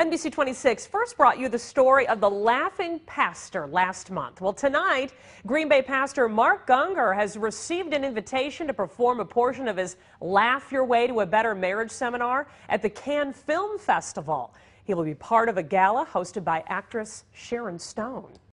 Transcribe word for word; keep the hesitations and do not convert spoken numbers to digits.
N B C twenty-six first brought you the story of the laughing pastor last month. Well, tonight, Green Bay pastor Mark Gungor has received an invitation to perform a portion of his Laugh Your Way to a Better Marriage seminar at the Cannes Film Festival. He will be part of a gala hosted by actress Sharon Stone.